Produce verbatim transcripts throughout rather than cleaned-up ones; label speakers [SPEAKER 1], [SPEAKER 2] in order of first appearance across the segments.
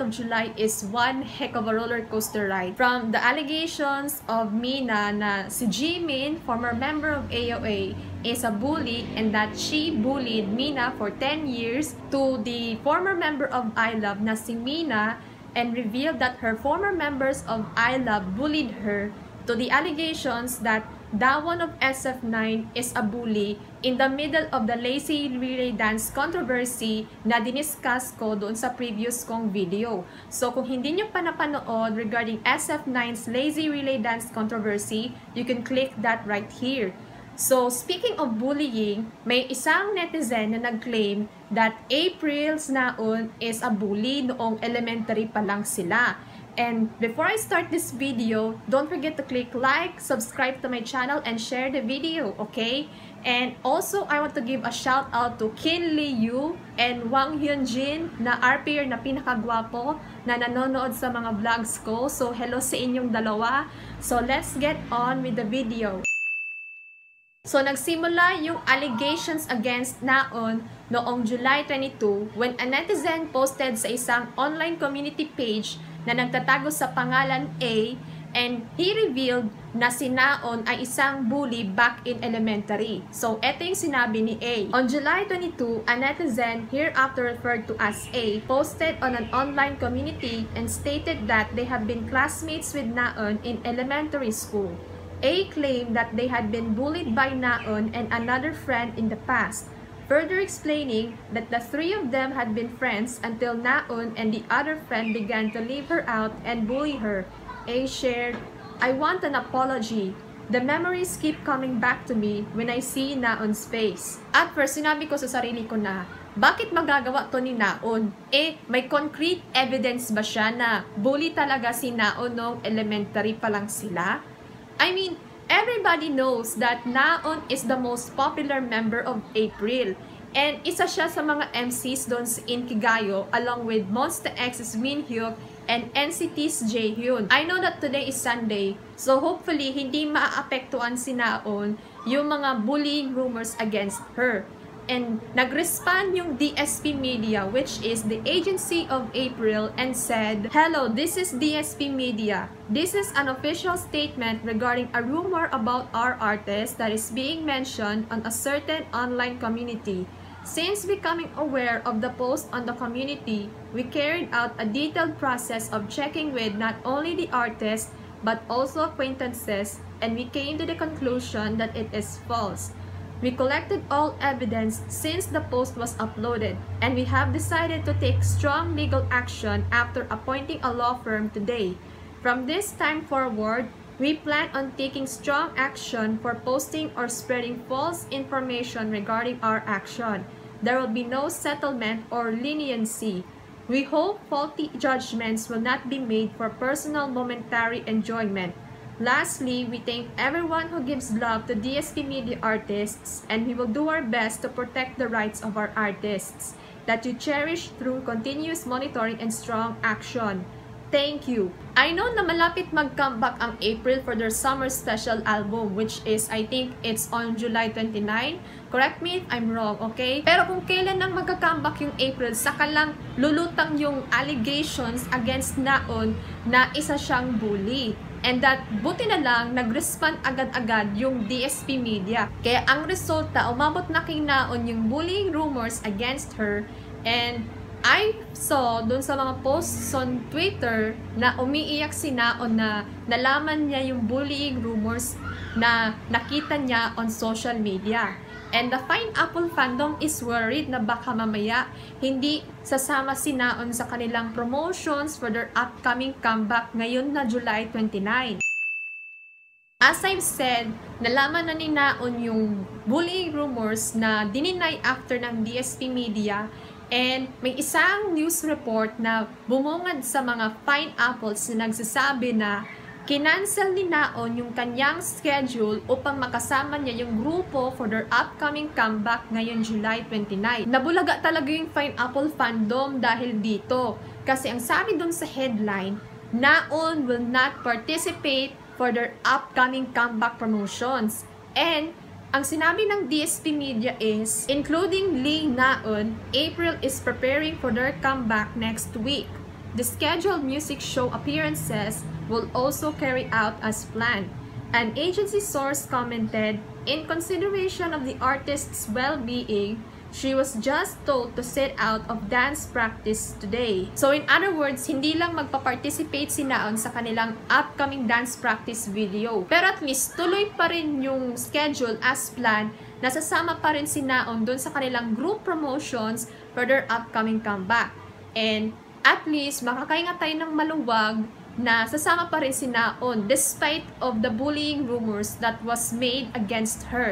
[SPEAKER 1] of July is one heck of a roller coaster ride. From the allegations of Mina na si Jimin, former member of A O A, is a bully and that she bullied Mina for ten years, to the former member of I-Love na si Mina and revealed that her former members of I-Love bullied her, to the allegations that Dawon of S F nine is a bully in the middle of the lazy relay dance controversy na diniscuss ko doon sa previous kong video. So kung hindi nyo pa napanood regarding S F nine's lazy relay dance controversy, you can click that right here. So speaking of bullying, may isang netizen na nag-claim that April's Naon is a bully noong elementary pa lang sila. And before I start this video, don't forget to click like, subscribe to my channel, and share the video, okay? And also, I want to give a shout out to Kin Lee Yu and Wang Hyunjin na R P R na pinakagwapo na nanonood sa mga vlogs ko. So, hello sa inyong dalawa. So, let's get on with the video. So, nagsimula yung allegations against Naon noong July twenty-second when a netizen posted sa isang online community page na nagtatago sa pangalan A, and he revealed na si Naon ay isang bully back in elementary. So, eto yung sinabi ni A. On July twenty-second, a netizen, hereafter referred to as A, posted on an online community and stated that they have been classmates with Naon in elementary school. A claimed that they had been bullied by Naon and another friend in the past, further explaining that the three of them had been friends until Naon and the other friend began to leave her out and bully her. A shared, "I want an apology. The memories keep coming back to me when I see Naon's face." At first, sinabi ko sa sarili ko na, bakit magagawa to ni Naon? Eh, may concrete evidence ba siya na bully talaga si Naon noong elementary pa lang sila? I mean, everybody knows that Naon is the most popular member of April. And isa siya sa mga M Cs doon sa Inkigayo along with Monsta X's Minhyuk and N C T's Jaehyun. I know that today is Sunday, so hopefully hindi maaapektuhan si Naon yung mga bullying rumors against her. And nag-respond yung D S P Media, which is the agency of April, and said, "Hello, this is D S P Media. This is an official statement regarding a rumor about our artist that is being mentioned on a certain online community. Since becoming aware of the post on the community, we carried out a detailed process of checking with not only the artist, but also acquaintances, and we came to the conclusion that it is false. We collected all evidence since the post was uploaded, and we have decided to take strong legal action after appointing a law firm today. From this time forward, we plan on taking strong action for posting or spreading false information regarding our action. There will be no settlement or leniency. We hope faulty judgments will not be made for personal momentary enjoyment. Lastly, we thank everyone who gives love to D S P Media artists, and we will do our best to protect the rights of our artists that you cherish through continuous monitoring and strong action. Thank you." I know na malapit mag-comeback ang April for their summer special album, which is, I think, it's on July twenty-ninth. Correct me if I'm wrong, okay? Pero kung kailan nang magka-comeback yung April, saka lang lulutang yung allegations against Naon na isa siyang bully. And that, buti na lang, nag-respond agad-agad yung D S P Media. Kaya ang resulta, umabot na kay Naon yung bullying rumors against her. And I saw dun sa mga posts on Twitter na umiiyak si Naon na nalaman niya yung bullying rumors na nakita niya on social media. And the Pineapple fandom is worried na baka mamaya hindi sasama si Naon sa kanilang promotions for their upcoming comeback ngayon na July twenty-ninth. As I've said, nalaman na ni Naon yung bullying rumors na dininay after ng D S P Media, and may isang news report na bumungad sa mga Pineapples na nagsasabi na kinancel ni Naon yung kanyang schedule upang makasama niya yung grupo for their upcoming comeback ngayon July twenty-ninth. Nabulaga talaga yung Pineapple fandom dahil dito. Kasi ang sabi dun sa headline, Naon will not participate for their upcoming comeback promotions. And ang sinabi ng D S P Media is, including Lee Naon, April is preparing for their comeback next week. the scheduled music show appearances will also carry out as planned. An agency source commented, "In consideration of the artist's well-being, she was just told to sit out of dance practice today." So in other words, hindi lang magpa-participate si Naon sa kanilang upcoming dance practice video. Pero at least tuloy pa rin yung schedule as planned. Nasasama pa rin si Naon dun sa kanilang group promotions for their upcoming comeback. And at least makakainga tayo ng maluwag na sasama pa rin si Naon despite of the bullying rumors that was made against her.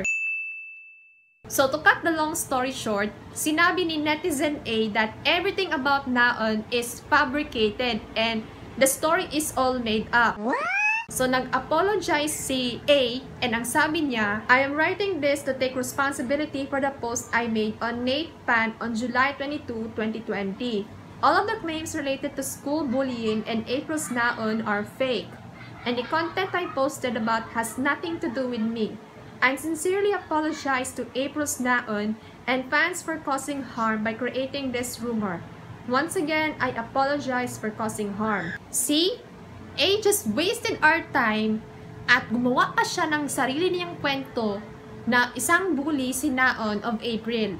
[SPEAKER 1] So to cut the long story short, sinabi ni Netizen A that everything about Naon is fabricated and the story is all made up. What? So nag-apologize si A and ang sabi niya, "I am writing this to take responsibility for the post I made on Nate Pan on July twenty-second, twenty twenty. All of the claims related to school bullying and April's Naon are fake, and the content I posted about has nothing to do with me. I sincerely apologize to April's Naon and fans for causing harm by creating this rumor. Once again, I apologize for causing harm." See? A just wasted our time at gumawa pa siya ng sarili niyang kwento na isang bully si Naon of April.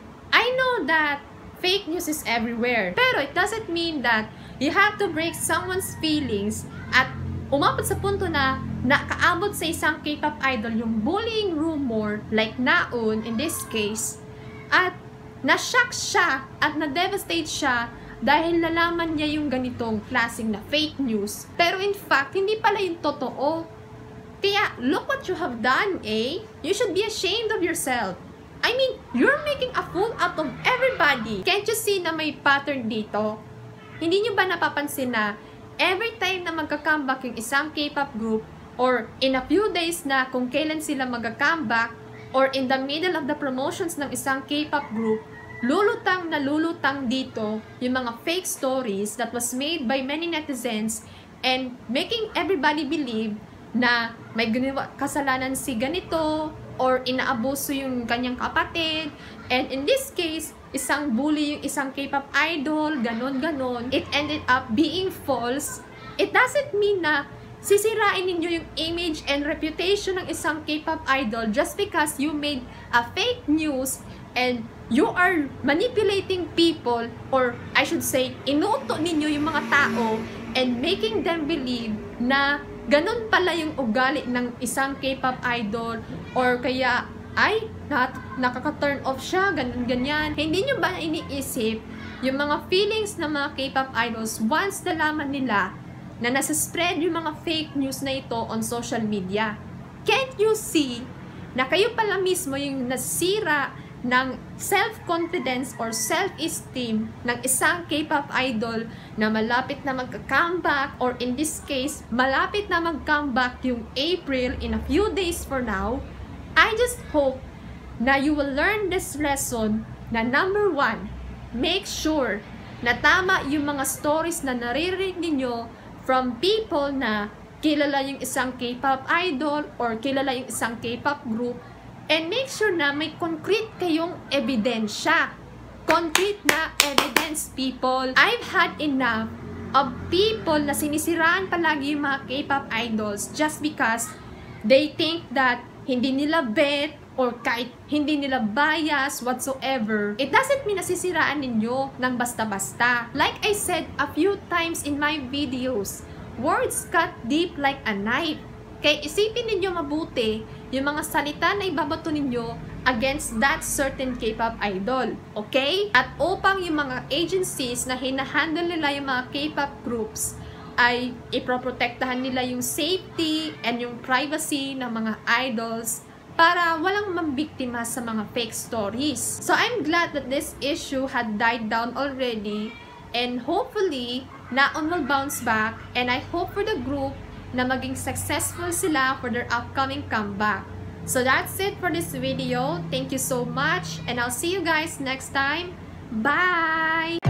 [SPEAKER 1] I know that fake news is everywhere, pero it doesn't mean that you have to break someone's feelings at umabot sa punto na nakaabot sa isang K-pop idol yung bullying rumor like Naon in this case, at na-shock siya at na-devastate siya dahil nalaman niya yung ganitong klaseng na fake news. Pero in fact, hindi pala yung totoo. Kaya, look what you have done, eh? You should be ashamed of yourself. I mean, you're making a fool out of everybody. Can't you see na may pattern dito? Hindi nyo ba napapansin na every time na magka-comeback yung isang K-pop group, or in a few days na kung kailan sila magka-comeback, or in the middle of the promotions ng isang K-pop group, lulutang na lulutang dito yung mga fake stories that was made by many netizens and making everybody believe na may ginawa kasalanan si ganito or inaabuso yung kanyang kapatid. And in this case, isang bully yung isang K-pop idol, ganon-ganon. It ended up being false. It doesn't mean na sisirain ninyo yung image and reputation ng isang K-pop idol just because you made a fake news and you are manipulating people, or I should say, inuto ninyo yung mga tao and making them believe na ganun pala yung ugali ng isang K-pop idol, or kaya ay na nakaka-turn off siya, ganun-ganyan. Hindi nyo ba iniisip yung mga feelings ng mga K-pop idols once nalaman nila na nasa-spread yung mga fake news na ito on social media? Can't you see na kayo pala mismo yung nasira ng self-confidence or self-esteem ng isang K-pop idol na malapit na magka-comeback, or in this case, malapit na mag-comeback yung April in a few days for now? I just hope na you will learn this lesson na number one, make sure na tama yung mga stories na naririnig ninyo from people na kilala yung isang K-pop idol or kilala yung isang K-pop group. And make sure na may concrete kayong ebidensya. Concrete na evidence, people. I've had enough of people na sinisiraan palagi yung mga K-pop idols just because they think that hindi nila bet or kahit hindi nila bias whatsoever. It doesn't mean nasisiraan ninyo ng basta-basta. Like I said a few times in my videos, words cut deep like a knife. Kaya isipin ninyo mabuti yung mga salita na ibabato ninyo against that certain K-pop idol. Okay? At upang yung mga agencies na hinahandle nila yung mga K-pop groups ay iproprotektahan nila yung safety and yung privacy ng mga idols para walang mambiktima sa mga fake stories. So I'm glad that this issue had died down already, and hopefully Naon will bounce back, and I hope for the group na maging successful sila for their upcoming comeback. So that's it for this video. Thank you so much, and I'll see you guys next time. Bye!